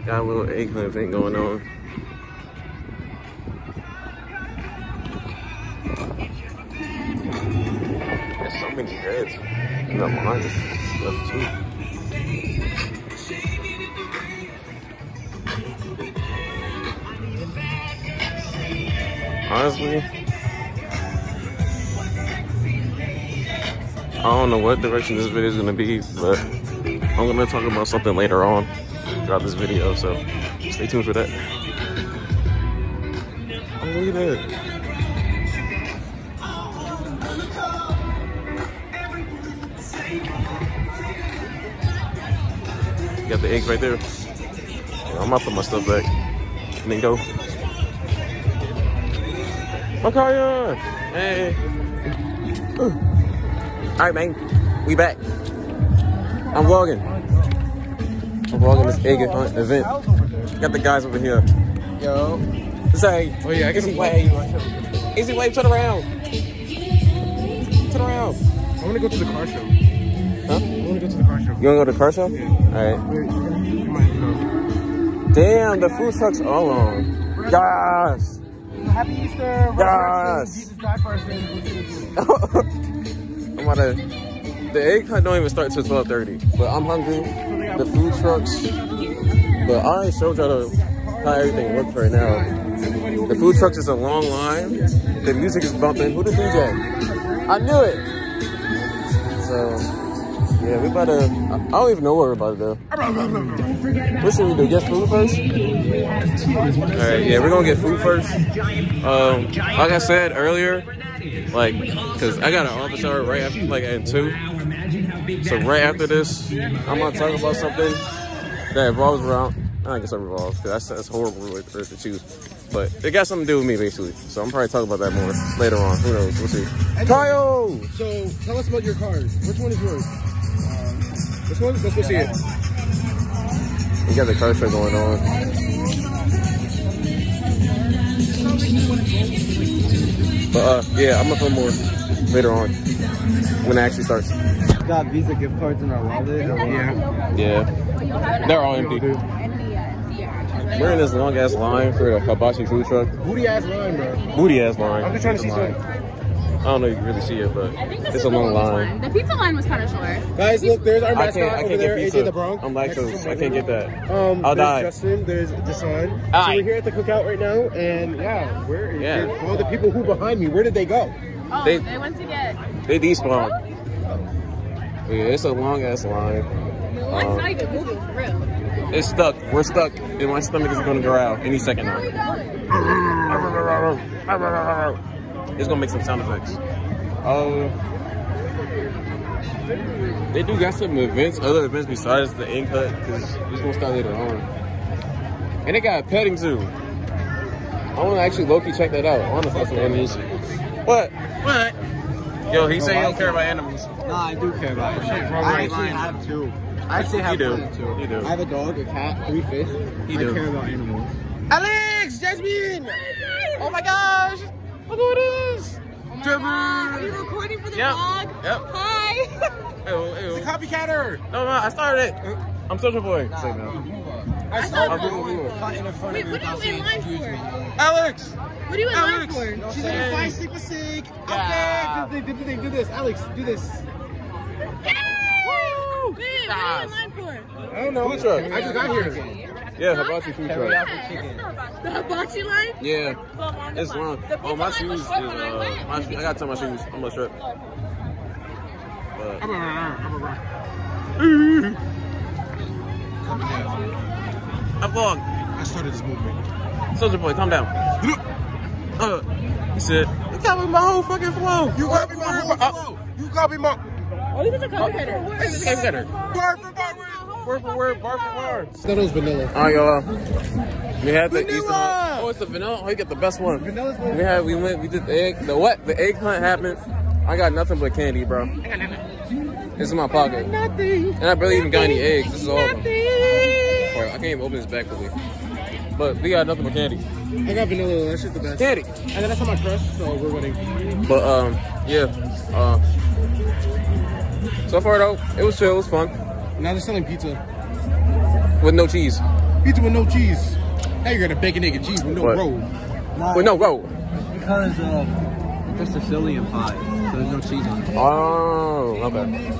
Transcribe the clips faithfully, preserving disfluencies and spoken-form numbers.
Got a little egg hunt thing going on. There's so many heads. And the line is left too. Honestly, I don't know what direction this video is gonna be, but I'm gonna talk about something later on throughout this video, so stay tuned for that. Oh, look at that. You got the eggs right there. Yeah, I'm gonna put my stuff back and then go. Makaya! Hey! Alright, man. We back. I'm vlogging. I'm vlogging this egg hunt event. Got the guys over here. Yo. Say. Oh yeah, I guess Easy wave. Easy wave, turn around. Turn around. I wanna go to the car show. Huh? I wanna go to the car show. You wanna go to the car show? Yeah. Alright. Damn, the food trucks are long. Gosh. Happy Easter. Yes. Jesus God person. I'm about to. The egg hunt don't even start till twelve thirty, but I'm hungry. The food trucks, but I already showed y'all how everything works right now. The food trucks is a long line. The music is bumping. Who the D J? I knew it. So yeah, we about to. I don't even know what we're about to do. What should we do? Get food first? Alright, yeah, we're gonna get food first. Um, like I said earlier, like, cause I got an office hour right after, like at two. So right after this, I'm gonna talk about something that revolves around. I guess it revolves, cause that's, that's horrible to choose. But it got something to do with me basically. So I'm probably talking about that more later on. Who knows? We'll see. Kyle! So tell us about your cars. Which one is yours? Um, this one? Let's go see it. We got the car show going on. But uh, yeah, I'm gonna film more later on when it actually starts. Got Visa gift cards in our wallet. Yeah. Yeah. They're all empty. We're in this long ass line for the hibachi food truck. Booty ass line, bro. Booty ass line. I'm just trying to see something. I don't know if you can really see it, but it's a long line. line. The pizza line was kind of short. Guys, look, there's our I mascot can't, I over can't there, get A pizza. J the Bronx. I'm lactose. I can't get that. Um, I'll there's die. Justin, there's Jason. So Aye. we're here at the cookout right now, and yeah, where Yeah. did all the people who behind me, where did they go? Oh, They- they, went to get... They despawned. Yeah, it's a long ass line. The line's Um, not even moving, for real. It's stuck. We're stuck, and my stomach is gonna growl any second now. It's gonna make some sound effects. Oh. They do got some events, other events besides the egg hunt, because it's gonna start later on. And they got petting too. I wanna actually low-key check that out. I wanna find some animals. What? What? Yo, he said he don't care about animals. Nah, I do care about it. I actually have two. I actually have You do. two. You do. I have a dog, a cat, three fish. You I do. care about animals. Alex! Jasmine! Oh my gosh! Look who it is! Are you recording for the Yep. vlog? Yep. Hi! Ew, ew. It's a copycatter! No, no, I started it. I'm Soldier Boy. Say no. I I saw thought- a Google Google. Wait, what are you in line for? Alex! What are you in Alex. line for? She's like, five, six, for six. Yeah. Okay, do, do, do, do, do this. Alex, do this. Yay! Wait, what are you in line for? I don't know. Food truck. I just got here. Yeah, hibachi food truck. The hibachi line? Yeah, it's long. Oh, my shoes is, uh, my shoes, I gotta tie my shoes. I'm gonna strip. But, I'm a runner. I'm a runner. I vlog. I started this movement. Soldier Boy, calm down. Uh, he said, you got me my whole fucking flow. You got me my whole flow. You got me my... Oh, he's a copycatter. This game better. Word for word. Word for word, bar for bar. That was vanilla. Alright, y'all. We had the Vanilla! Easter hunt. Oh, it's the vanilla. Oh, you got the best one. Vanilla's the We had, we went, we did the egg. The what? The egg hunt happened. I got nothing but candy, bro. This is my pocket. Nothing. And I barely even got any eggs. This is all of them. Nothing. Or, I can't even open this back fully. But we got nothing but candy. I got vanilla. That shit's the best. Candy. And then that's on my crush, so we're winning. But, um, yeah. Uh, so far, though, it was chill. It was fun. Now they're selling pizza. With no cheese. Pizza with no cheese. How you gonna bake an egg and cheese with no What? roll? Wait, no, roll. Because uh, it's a Sicilian pie, so there's no cheese on it. Oh, okay.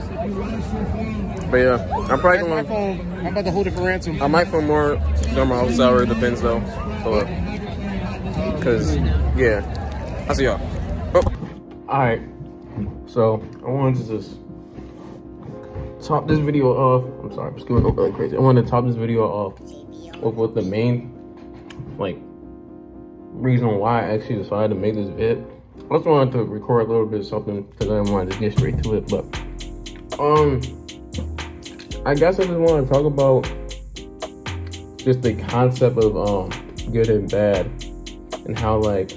But yeah, I'm probably That's my gonna. phone. I'm about to hold it for ransom. I might put more normal apple sour. It depends though. So, cause yeah, I see y'all. Oh. All right. So I wanted to just top this video off. I'm sorry, I'm screwing up really crazy. I wanted to top this video off with what the main like reason why I actually decided to make this vid. I just wanted to record a little bit of something because I wanted to get straight to it. But um, I guess I just want to talk about just the concept of um good and bad and how like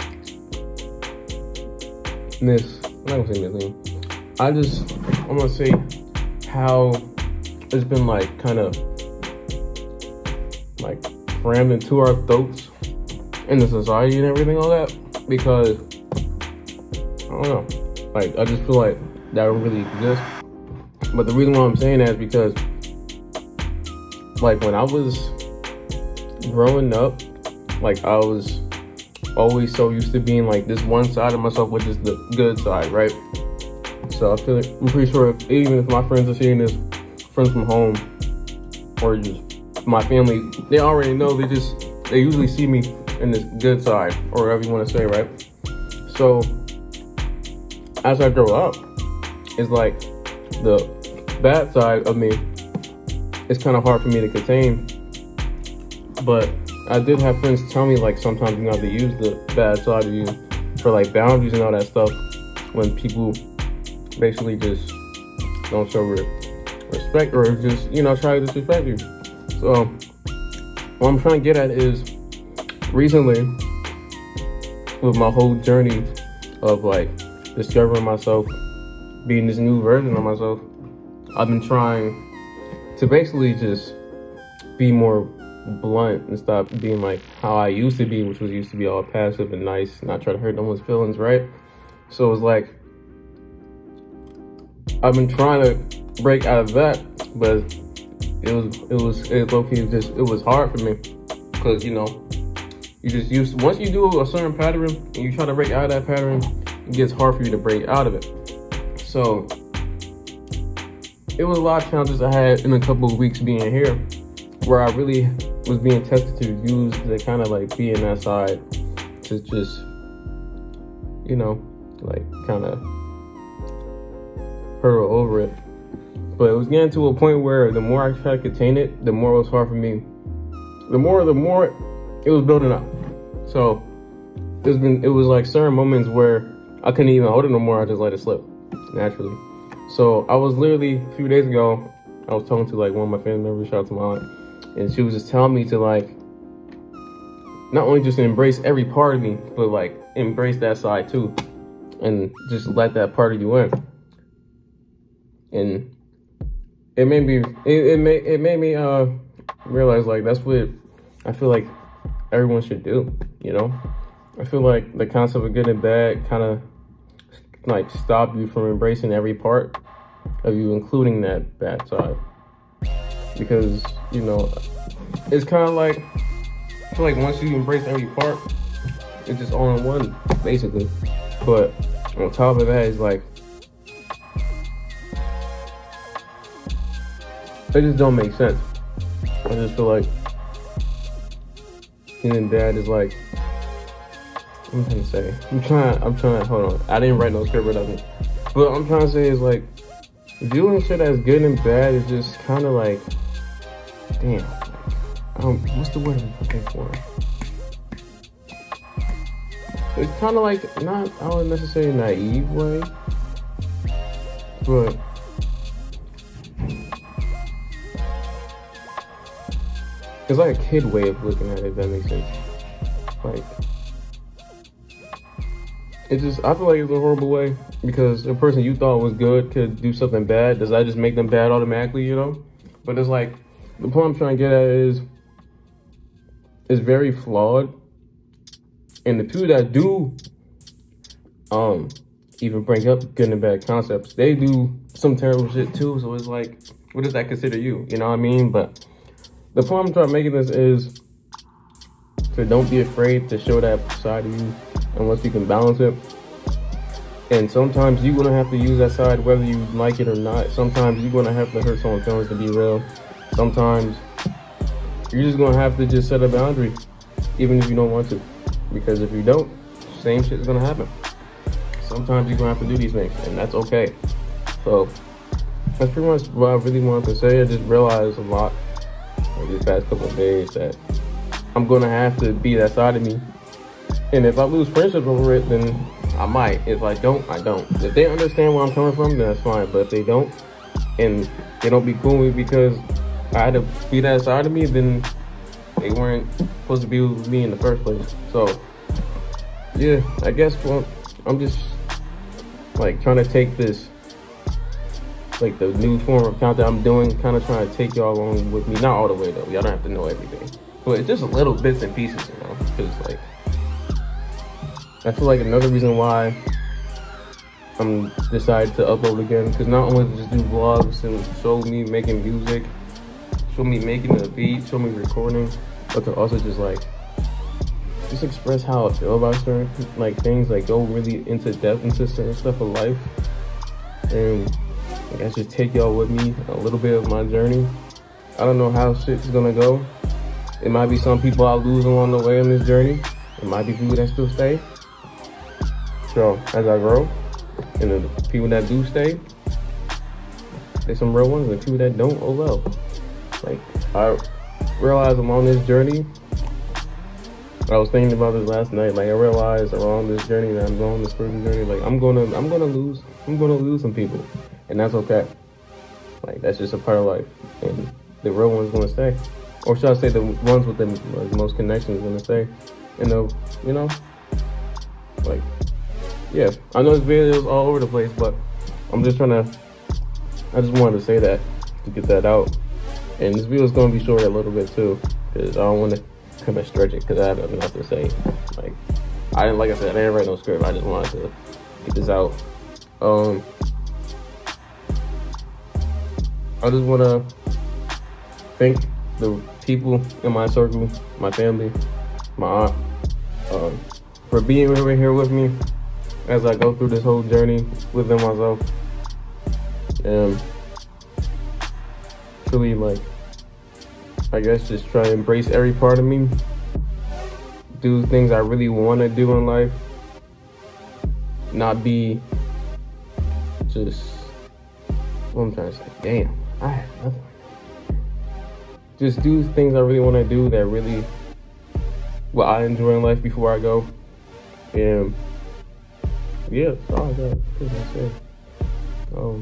this. I'm not gonna say anything. I just I'm gonna say how it's been like kind of like crammed into our throats in the society and everything, all that, because I don't know, like I just feel like that don't really exist. But the reason why I'm saying that is because like when I was growing up, like I was always so used to being like this one side of myself, which is the good side, right? So I feel like I'm pretty sure if, even if my friends are seeing this, friends from home or just my family, they already know. They just they usually see me in this good side, or whatever you want to say, right? So as I grow up, it's like the bad side of me is kind of hard for me to contain. But I did have friends tell me like sometimes you have to use the bad side of you for like boundaries and all that stuff when people basically just don't show re respect or just, you know, try to disrespect you. So what I'm trying to get at is recently with my whole journey of like discovering myself, being this new version of myself, I've been trying to basically just be more blunt and stop being like how I used to be, which was used to be all passive and nice, not try to hurt no one's feelings, right? So it's like I've been trying to break out of that, but it was it was it low-key just it was hard for me because, you know, you just used once you do a certain pattern and you try to break out of that pattern, it gets hard for you to break out of it. So it was a lot of challenges I had in a couple of weeks being here, where I really was being tested to use the kind of like be in that side to just, you know, like kind of hurtle over it. But it was getting to a point where the more I tried to contain it, the more it was hard for me. The more, the more it was building up. So there's been, it was like certain moments where I couldn't even hold it no more. I just let it slip naturally. So I was literally a few days ago, I was talking to like one of my family members, shout out to my aunt, and she was just telling me to like, not only just embrace every part of me, but like embrace that side too. And just let that part of you in. And it made me, it, it made, it made me uh, realize like that's what I feel like everyone should do, you know? I feel like the concept of good and bad kind of like stop you from embracing every part of you, including that bad side. Because, you know, it's kind of like, I feel like once you embrace every part, it's just all in one, basically. But on top of that, it's like, it just don't make sense. I just feel like good and bad is like, what I'm trying to say. I'm trying, I'm trying, hold on. I didn't write no script or nothing. But what I'm trying to say is like, viewing shit as good and bad is just kind of like, damn. Um, what's the word I'm looking for? It's kind of like, not, I wouldn't necessarily naive way, but it's like a kid way of looking at it, if that makes sense. Like, it just, I feel like it's a horrible way, because a person you thought was good could do something bad. Does that just make them bad automatically, you know? But it's like, the point I'm trying to get at is, it's very flawed. And the people that do um, even bring up good and bad concepts, they do some terrible shit too. So it's like, what does that consider you? You know what I mean? But the point I'm trying to make this is to don't be afraid to show that side of you unless you can balance it. And sometimes you're gonna have to use that side whether you like it or not. Sometimes you're gonna have to hurt someone's feelings to be real. Sometimes you're just gonna have to just set a boundary, even if you don't want to. Because if you don't, same shit's gonna happen. Sometimes you're gonna have to do these things, and that's okay. So that's pretty much what I really wanted to say. I just realized a lot like these past couple of days that I'm gonna have to be that side of me. And if I lose friendship over it, then I might. If I don't, I don't. If they understand where I'm coming from, then that's fine. But if they don't, and they don't be cool with me because I had to be that side of me, then they weren't supposed to be with me in the first place. So, yeah, I guess well, I'm just like trying to take this, like the new form of content I'm doing, kind of trying to take y'all along with me. Not all the way though. Y'all don't have to know everything, but just a little bits and pieces, you know, because like. I feel like another reason why I'm decided to upload again, because not only just do vlogs and show me making music, show me making a beat, show me recording, but to also just like just express how I feel about certain like things, like go really into depth into certain stuff of life, and I guess just take y'all with me a little bit of my journey. I don't know how shit's gonna go. It might be some people I lose along the way on this journey. It might be people that still stay. So as I grow, and the people that do stay, there's some real ones, and people that don't, oh well. Like I realized I'm on this journey. I was thinking about this last night. Like I realized around this journey that I'm going, this spiritual journey. Like I'm gonna, I'm gonna lose, I'm gonna lose some people, and that's okay. Like that's just a part of life, and the real one's gonna stay, or should I say, the ones with the like, most connections gonna stay. And the, you know, like. Yeah, I know this video is all over the place, but I'm just trying to, I just wanted to say that, to get that out. And this video is going to be short a little bit too, because I don't want to come and stretch it, because I have nothing else to say. Like, I didn't, like I said, I didn't write no script, I just wanted to get this out. Um, I just want to thank the people in my circle, my family, my aunt, um, for being over here with me as I go through this whole journey within myself. And truly, like, I guess just try to embrace every part of me, do things I really want to do in life, not be just, what I'm trying to say, damn, I have nothing. Just do things I really want to do that really, what I enjoy in life before I go. And yeah, that's all I got to say. Um,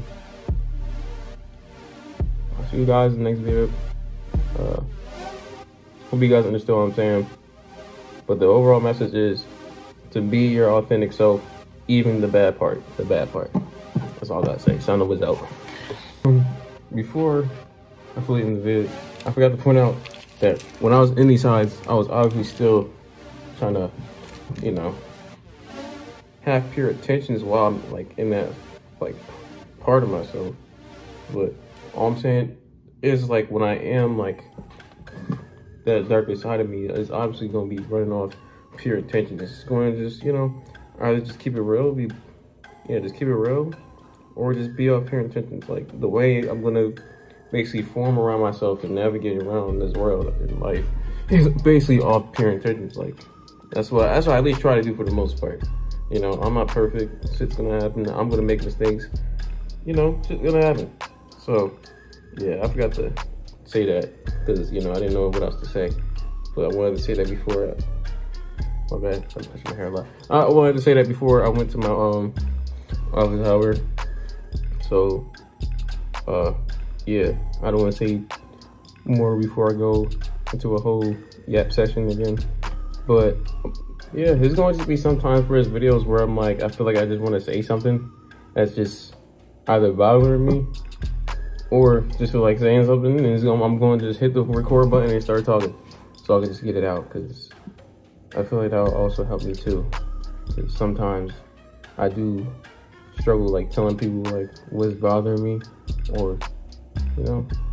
I'll see you guys in the next video. Uh, hope you guys understand what I'm saying. But the overall message is to be your authentic self, even the bad part, the bad part. That's all I gotta say. Sound was out. Before I fully end the video, I forgot to point out that when I was in these sides, I was obviously still trying to, you know, have pure intentions while I'm like in that like part of myself. But all I'm saying is, like, when I am like that darker side of me is obviously going to be running off pure intention. It's going to just, you know, either just keep it real, be yeah, just keep it real, or just be off pure intentions. Like the way I'm going to basically form around myself and navigate around this world in life is basically off pure intentions. Like that's what that's what I at least try to do for the most part. You know, I'm not perfect. Shit's gonna happen. I'm gonna make mistakes. You know, shit's gonna happen. So, yeah, I forgot to say that because, you know, I didn't know what else to say. But I wanted to say that before. I, my bad. I'm touching my hair a lot. I wanted to say that before I went to my um office hour. So, uh, yeah, I don't want to say more before I go into a whole yap session again. But yeah, there's going to just be some times for his videos where I'm like, I feel like I just want to say something that's just either bothering me or just feel like saying something, and it's going, I'm going to just hit the record button and start talking so I can just get it out, because I feel like that'll also help me too. Because sometimes I do struggle like telling people like what's bothering me, or, you know, I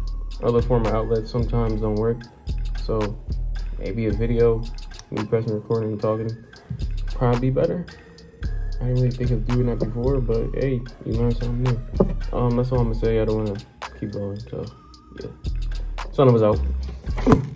other form of outlets sometimes don't work. So maybe a video, me pressing recording and talking, probably be better. I didn't really think of doing that before, but hey, you learn something new. Um, that's all I'm gonna say. I don't wanna keep going, so yeah. Son of us out.